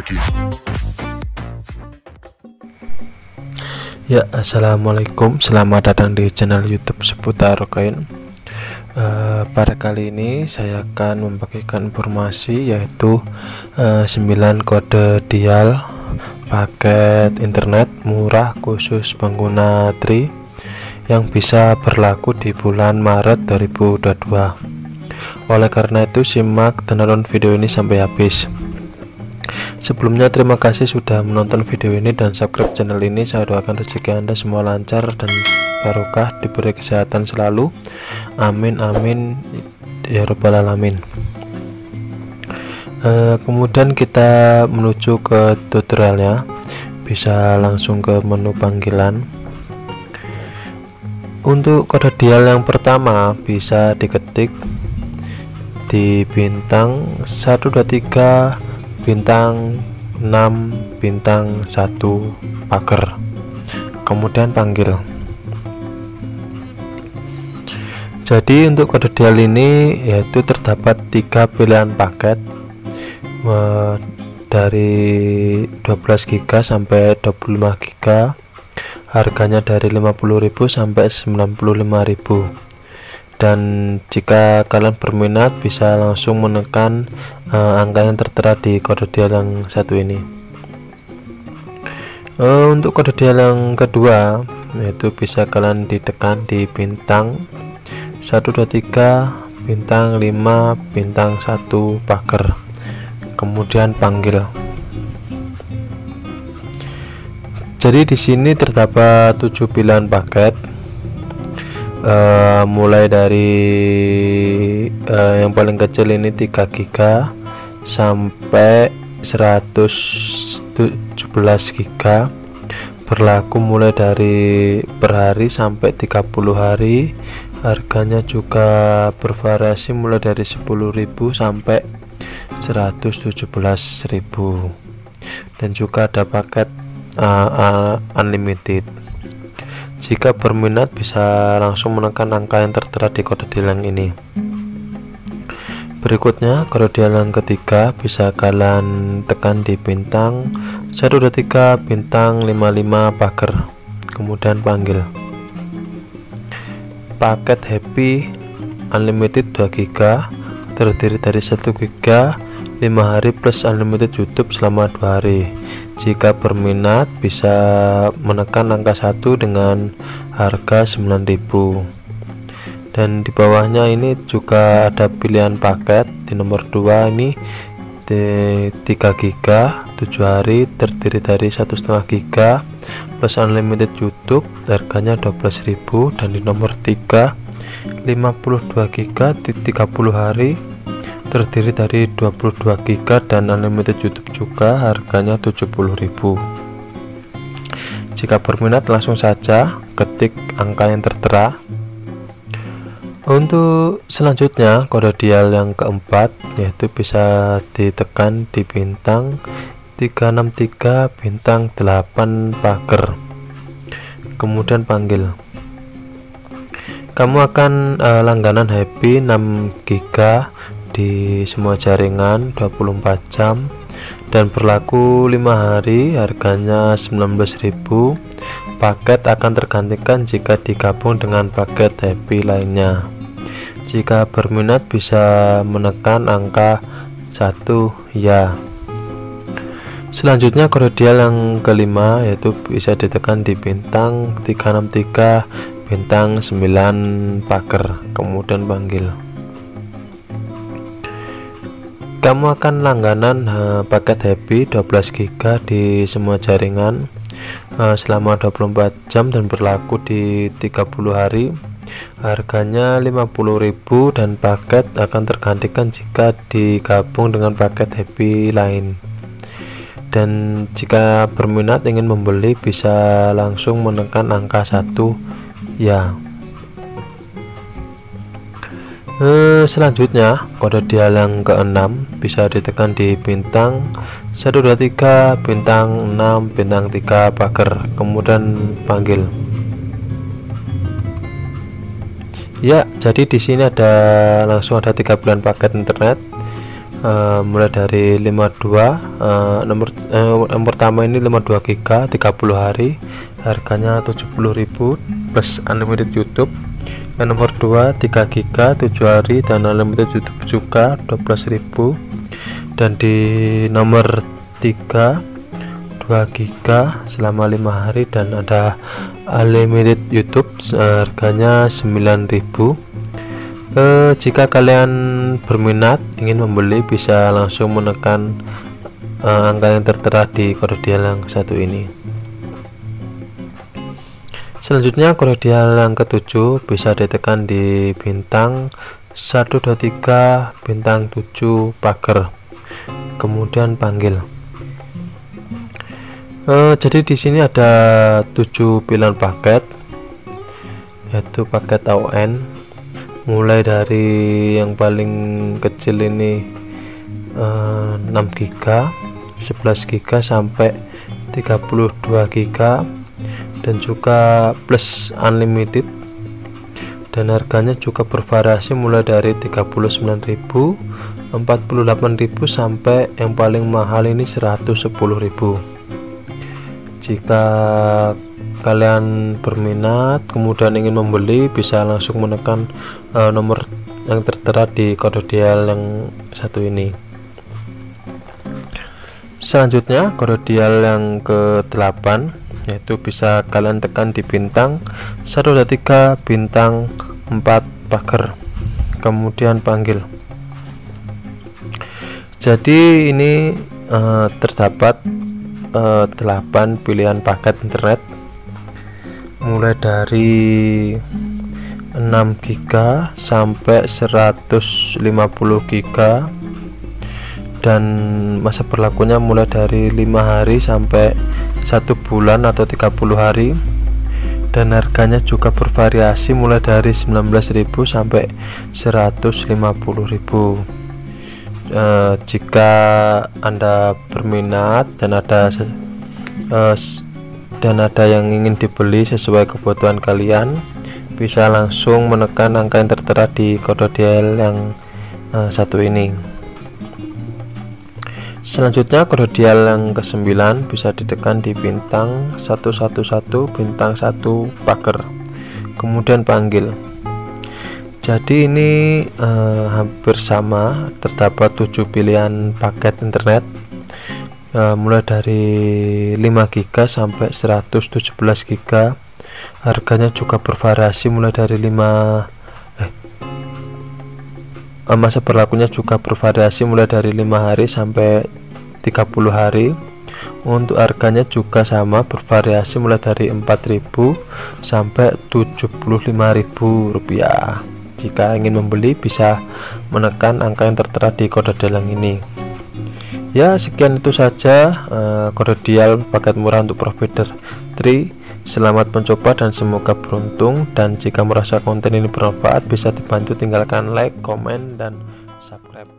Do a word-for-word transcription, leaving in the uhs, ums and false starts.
lagi. Ya, assalamualaikum, selamat datang di channel YouTube seputar koin. Uh, pada kali ini saya akan membagikan informasi yaitu uh, sembilan kode dial paket internet murah khusus pengguna Tri yang bisa berlaku di bulan Maret dua ribu dua puluh dua. Oleh karena itu simak dan nonton video ini sampai habis. Sebelumnya terima kasih sudah menonton video ini dan subscribe channel ini. Saya doakan rezeki Anda semua lancar dan barokah, diberi kesehatan selalu, amin amin ya rabbal alamin. E, kemudian kita menuju ke tutorialnya, bisa langsung ke menu panggilan. Untuk kode dial yang pertama bisa diketik di bintang satu dua tiga bintang enam bintang satu pagar, kemudian panggil. Jadi untuk kode dial ini yaitu terdapat tiga pilihan paket eh, dari dua belas giga sampai dua puluh lima giga, harganya dari lima puluh ribu sampai sembilan puluh lima ribu. Dan jika kalian berminat bisa langsung menekan uh, angka yang tertera di kode dial yang satu ini. Uh, untuk kode dial yang kedua yaitu bisa kalian ditekan di bintang satu dua tiga bintang lima bintang satu pagar, kemudian panggil. Jadi di sini terdapat tujuh pilihan paket. Uh, mulai dari uh, yang paling kecil ini tiga giga sampai seratus tujuh belas giga, berlaku mulai dari per hari sampai tiga puluh hari. Harganya juga bervariasi mulai dari sepuluh ribu sampai seratus tujuh belas ribu, dan juga ada paket uh, uh, unlimited. Jika berminat bisa langsung menekan angka yang tertera di kode dial yang ini. Berikutnya kode dial yang ketiga bisa kalian tekan di bintang satu dua tiga bintang lima lima pagar, kemudian panggil. Paket happy unlimited dua giga terdiri dari satu giga lima hari plus unlimited YouTube selama dua hari. Jika berminat bisa menekan angka satu dengan harga sembilan ribu. Dan di bawahnya ini juga ada pilihan paket di nomor dua ini di tiga giga tujuh hari terdiri dari satu setengah giga plus unlimited YouTube, harganya dua belas ribu. Dan di nomor tiga lima puluh dua giga tiga puluh hari terdiri dari dua puluh dua giga dan unlimited YouTube juga, harganya tujuh puluh ribu. Jika berminat langsung saja ketik angka yang tertera. Untuk selanjutnya kode dial yang keempat yaitu bisa ditekan di bintang tiga enam tiga bintang delapan pagar, kemudian panggil. Kamu akan uh, langganan happy enam giga di semua jaringan dua puluh empat jam dan berlaku lima hari, harganya sembilan belas ribu. Paket akan tergantikan jika digabung dengan paket happy lainnya. Jika berminat bisa menekan angka satu ya. Selanjutnya kode dial yang kelima yaitu bisa ditekan di bintang tiga enam tiga bintang sembilan pagar, kemudian panggil. Kamu akan langganan uh, paket happy dua belas giga di semua jaringan uh, selama dua puluh empat jam dan berlaku di tiga puluh hari. Harganya lima puluh ribu dan paket akan tergantikan jika digabung dengan paket happy lain. Dan jika berminat ingin membeli bisa langsung menekan angka satu ya. Eh, selanjutnya kode dial yang keenam bisa ditekan di bintang satu dua tiga bintang enam bintang tiga pagar, kemudian panggil. Ya, jadi di sini ada langsung ada tiga pilihan paket internet. uh, mulai dari lima puluh dua, uh, nomor uh, yang pertama ini lima puluh dua giga tiga puluh hari, harganya tujuh puluh ribu plus unlimited YouTube. Yang nomor dua tiga giga tujuh hari dan unlimited YouTube juga dua belas ribu. Dan di nomor tiga dua giga selama lima hari dan ada unlimited YouTube, harganya sembilan ribu. Eh, jika kalian berminat ingin membeli bisa langsung menekan eh, angka yang tertera di kode dial yang satu ini. Selanjutnya kode dial yang ketujuh bisa ditekan di bintang satu dua tiga bintang tujuh pagar, kemudian panggil. Uh, jadi di sini ada tujuh pilihan paket, yaitu paket A O N, mulai dari yang paling kecil ini uh, enam giga, sebelas giga sampai tiga puluh dua giga, dan juga plus unlimited, dan harganya juga bervariasi mulai dari tiga puluh sembilan ribu, empat puluh delapan ribu, sampai yang paling mahal ini seratus sepuluh ribu. Jika kalian berminat kemudian ingin membeli bisa langsung menekan uh, nomor yang tertera di kode dial yang satu ini. Selanjutnya kode dial yang ke delapan, yaitu bisa kalian tekan di bintang satu dua tiga bintang empat pagar, kemudian panggil. Jadi ini uh, terdapat uh, delapan pilihan paket internet mulai dari enam giga sampai seratus lima puluh giga, dan masa berlakunya mulai dari lima hari sampai satu bulan atau tiga puluh hari, dan harganya juga bervariasi mulai dari sembilan belas ribu sampai seratus lima puluh ribu. E, jika Anda berminat dan ada e, dan ada yang ingin dibeli sesuai kebutuhan kalian, bisa langsung menekan angka yang tertera di kode dial yang e, satu ini. Selanjutnya kode dial yang ke sembilan bisa ditekan di bintang satu satu satu bintang satu pagar, kemudian panggil. Jadi ini eh, hampir sama, terdapat tujuh pilihan paket internet eh, mulai dari lima giga sampai seratus tujuh belas giga. Harganya juga bervariasi mulai dari lima eh, masa berlakunya juga bervariasi mulai dari lima hari sampai tiga puluh hari. Untuk harganya juga sama, bervariasi mulai dari empat ribu sampai tujuh puluh lima ribu rupiah. Jika ingin membeli bisa menekan angka yang tertera di kode dial yang ini. Ya, sekian itu saja uh, kode dial paket murah untuk provider Tri. Selamat mencoba dan semoga beruntung, dan jika merasa konten ini bermanfaat bisa dibantu tinggalkan like, komen, dan subscribe.